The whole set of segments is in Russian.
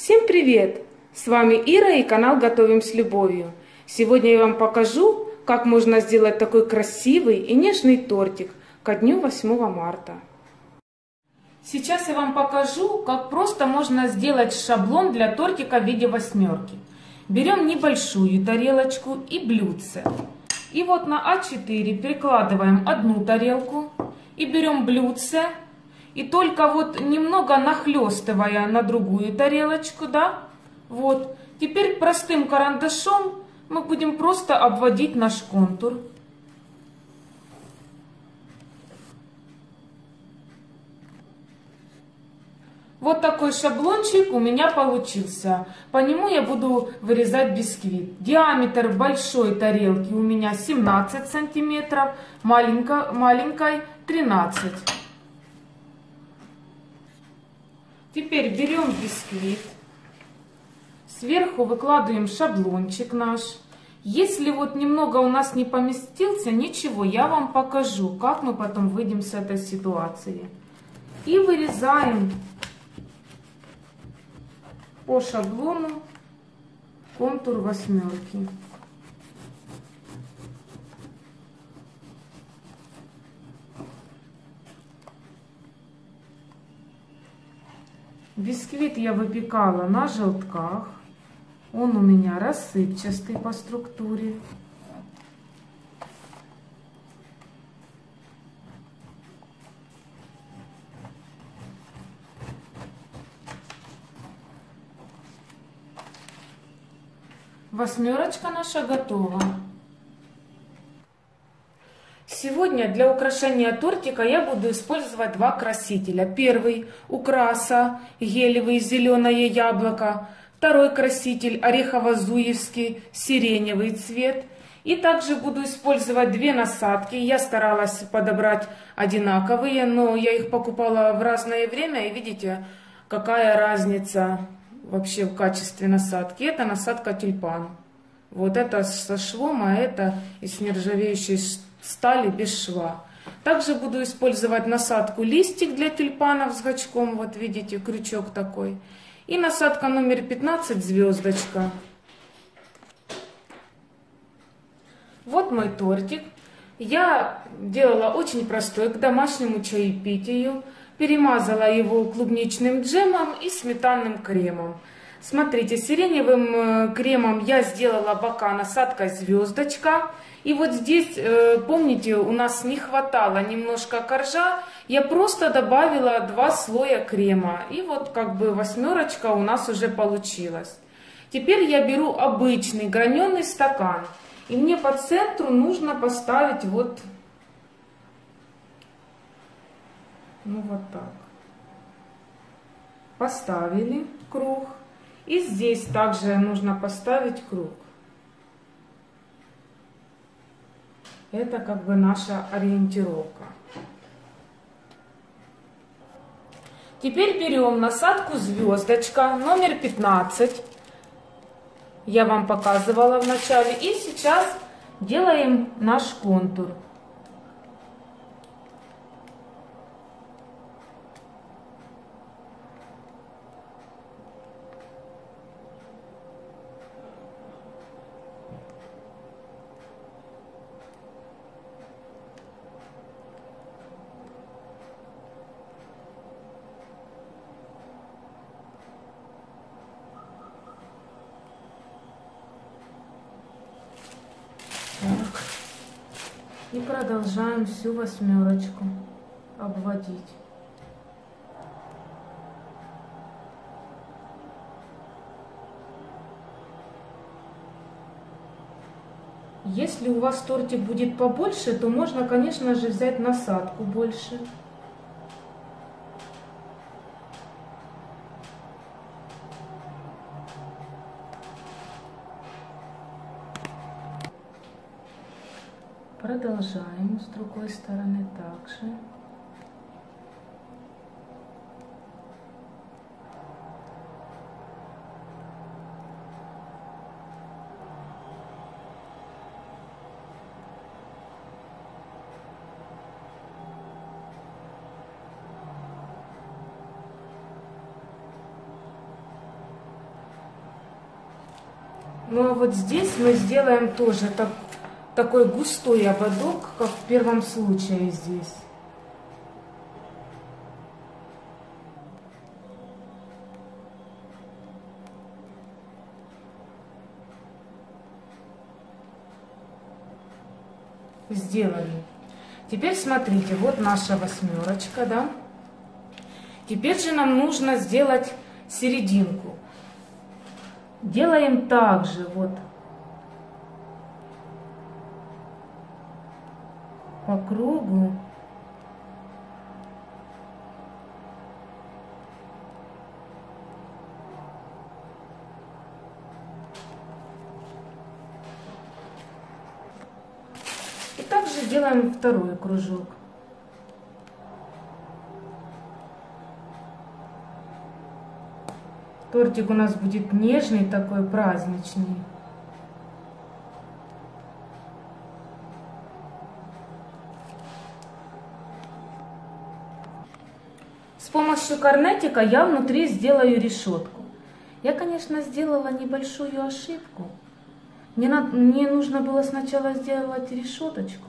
Всем привет! С вами Ира и канал Готовим с любовью. Сегодня я вам покажу, как можно сделать такой красивый и нежный тортик ко дню 8 марта. Сейчас я вам покажу, как просто можно сделать шаблон для тортика в виде восьмерки. Берем небольшую тарелочку и блюдце. И вот на А4 перекладываем одну тарелку и берем блюдце. И только вот немного нахлестывая на другую тарелочку, да, вот. Теперь простым карандашом мы будем просто обводить наш контур. Вот такой шаблончик у меня получился. По нему я буду вырезать бисквит. Диаметр большой тарелки у меня 17 сантиметров, маленькой 13. Теперь берем бисквит, сверху выкладываем шаблончик наш. Если вот немного у нас не поместился, ничего, я вам покажу, как мы потом выйдем с этой ситуации. И вырезаем по шаблону контур восьмерки. Бисквит я выпекала на желтках. Он у меня рассыпчатый по структуре. Восьмерочка наша готова. Сегодня для украшения тортика я буду использовать два красителя. Первый украса гелевый зеленое яблоко. Второй краситель орехово-зуевский сиреневый цвет. И также буду использовать две насадки. Я старалась подобрать одинаковые, но я их покупала в разное время. И видите, какая разница вообще в качестве насадки. Это насадка тюльпан. Вот это со швом, а это из нержавеющей стали без шва. Также буду использовать насадку листик для тюльпанов с гачком. Вот видите, крючок такой. И насадка номер 15 звездочка. Вот мой тортик. Я делала очень простой к домашнему чаепитию. Перемазала его клубничным джемом и сметанным кремом. Смотрите, сиреневым кремом я сделала бока насадкой звездочка. И вот здесь, помните, у нас не хватало немножко коржа. Я просто добавила 2 слоя крема. И вот как бы восьмерочка у нас уже получилась. Теперь я беру обычный граненый стакан. И мне по центру нужно поставить вот так. Поставили круг. И здесь также нужно поставить круг. Это как бы наша ориентировка. Теперь берем насадку звездочка номер 15. Я вам показывала в начале. И сейчас делаем наш контур. И продолжаем всю восьмерочку обводить. Если у вас тортик будет побольше, то можно, конечно же, взять насадку больше. Продолжаем с другой стороны также. Ну а вот здесь мы сделаем тоже такой густой ободок, как в первом случае здесь. Сделали. Теперь смотрите, вот наша восьмерочка, да? Теперь же нам нужно сделать серединку. Делаем также вот по кругу. И также делаем второй кружок. Тортик у нас будет нежный, такой праздничный. С помощью корнетика я внутри сделаю решетку. Я, конечно, сделала небольшую ошибку. Мне нужно было сначала сделать решеточку,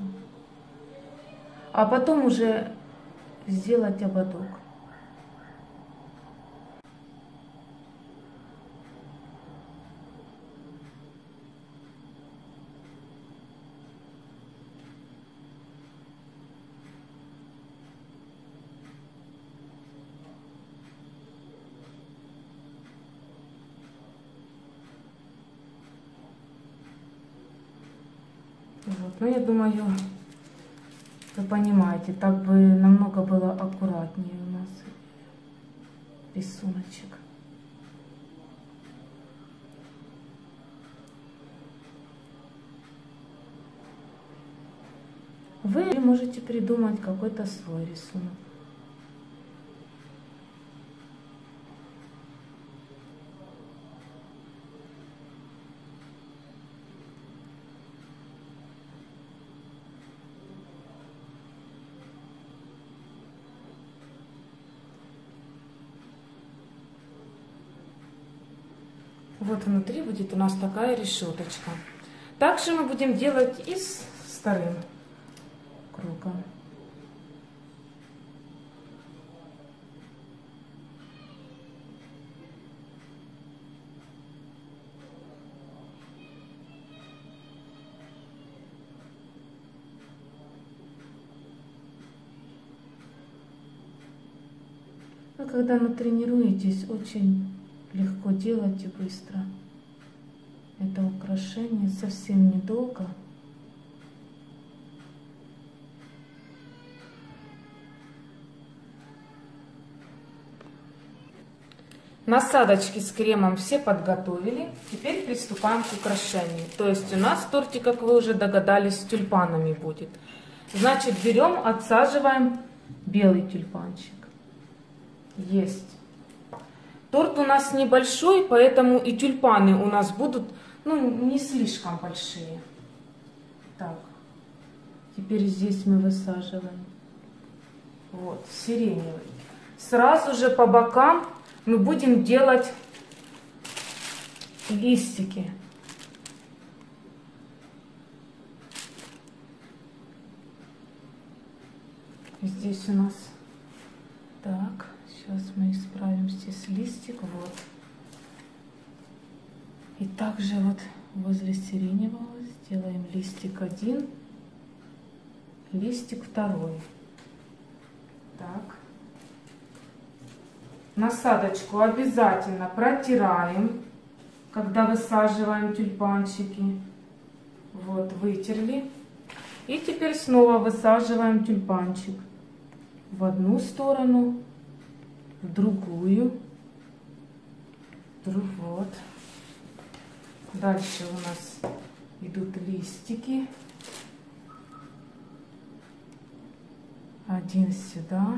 а потом уже сделать ободок. Вот. Ну, я думаю, вы понимаете, так бы намного было аккуратнее у нас рисуночек. Вы можете придумать какой-то свой рисунок. Вот внутри будет у нас такая решеточка. Также мы будем делать и с вторым кругом. Вы когда натренируетесь, очень легко делать и быстро. Это украшение совсем недолго. Насадочки с кремом все подготовили. Теперь приступаем к украшению. То есть у нас тортик, как вы уже догадались, с тюльпанами будет. Значит, берем, отсаживаем белый тюльпанчик. Есть. Торт у нас небольшой, поэтому и тюльпаны у нас будут, не слишком большие. Так, теперь здесь мы высаживаем. Вот, сиреневый. Сразу же по бокам мы будем делать листики. Здесь у нас, так, сейчас мы исправим здесь листик, вот. И также вот возле сиреневого сделаем листик один, листик второй. Так. Насадочку обязательно протираем, когда высаживаем тюльпанчики. Вот, вытерли. И теперь снова высаживаем тюльпанчик в одну сторону, в другую. Вот. Дальше у нас идут листики. Один сюда.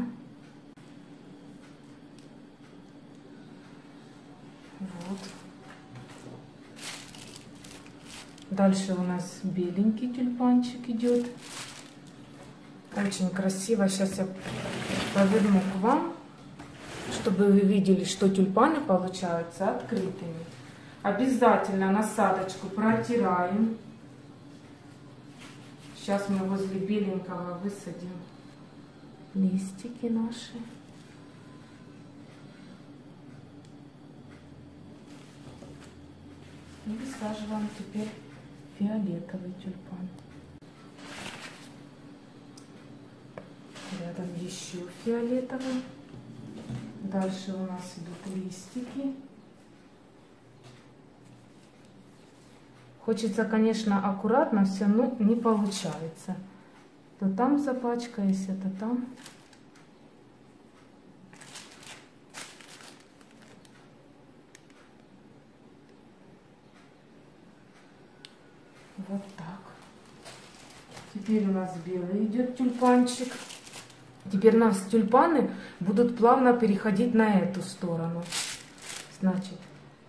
Вот. Дальше у нас беленький тюльпанчик идет. Очень красиво. Сейчас я поверну к вам, чтобы вы видели, что тюльпаны получаются открытыми. Обязательно насадочку протираем. Сейчас мы возле беленького высадим листики наши. И высаживаем теперь фиолетовый тюльпан. Рядом еще фиолетовый. Дальше у нас идут листики. Хочется, конечно, аккуратно все, но не получается. То там запачкаюсь, то там. Вот так. Теперь у нас белый идет тюльпанчик. Теперь у нас тюльпаны будут плавно переходить на эту сторону. Значит,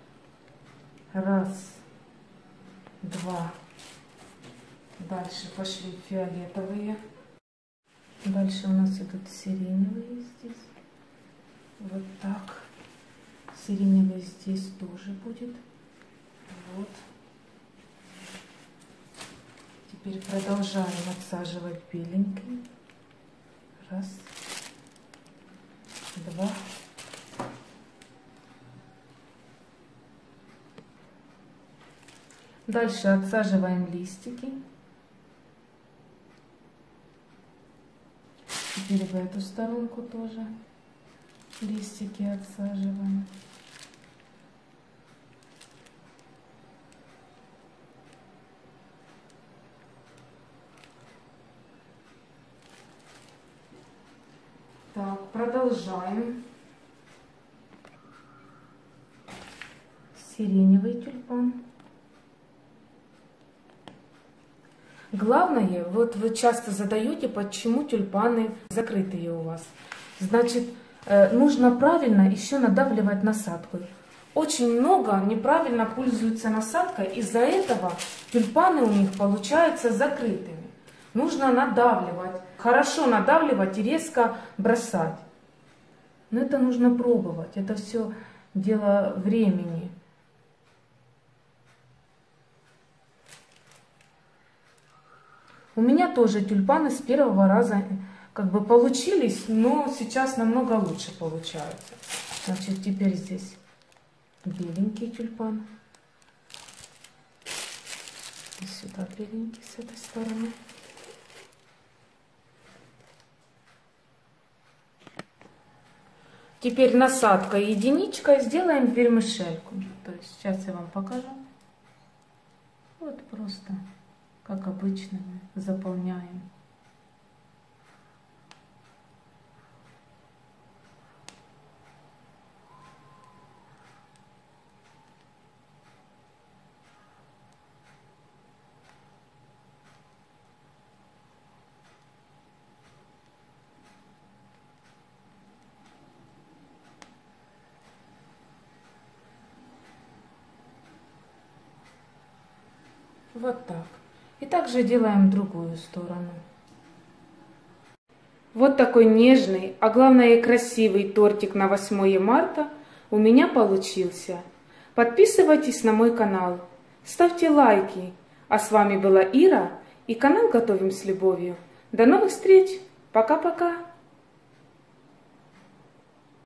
раз, два. Дальше пошли фиолетовые. Дальше у нас идут сиреневые здесь. Вот так. Сиреневый здесь тоже будет. Вот. Теперь продолжаем отсаживать беленький. Раз, два. Дальше отсаживаем листики. Теперь в эту сторонку тоже листики отсаживаем. Так, продолжаем. Сиреневый тюльпан. Главное, вот вы часто задаете, почему тюльпаны закрытые у вас. Значит, нужно правильно еще надавливать насадкой. Очень много неправильно пользуются насадкой, из-за этого тюльпаны у них получаются закрытыми. Нужно надавливать, хорошо надавливать и резко бросать. Но это нужно пробовать, это все дело времени. У меня тоже тюльпаны с первого раза как бы получились, но сейчас намного лучше получаются. Значит, теперь здесь беленький тюльпан. И сюда беленький с этой стороны. Теперь насадкой единичкой сделаем вермишельку. То есть сейчас я вам покажу. Вот просто, как обычно, мы заполняем. Вот так. И также делаем другую сторону. Вот такой нежный, а главное красивый тортик на 8 марта у меня получился. Подписывайтесь на мой канал, ставьте лайки. А с вами была Ира и канал Готовим с любовью. До новых встреч. Пока-пока.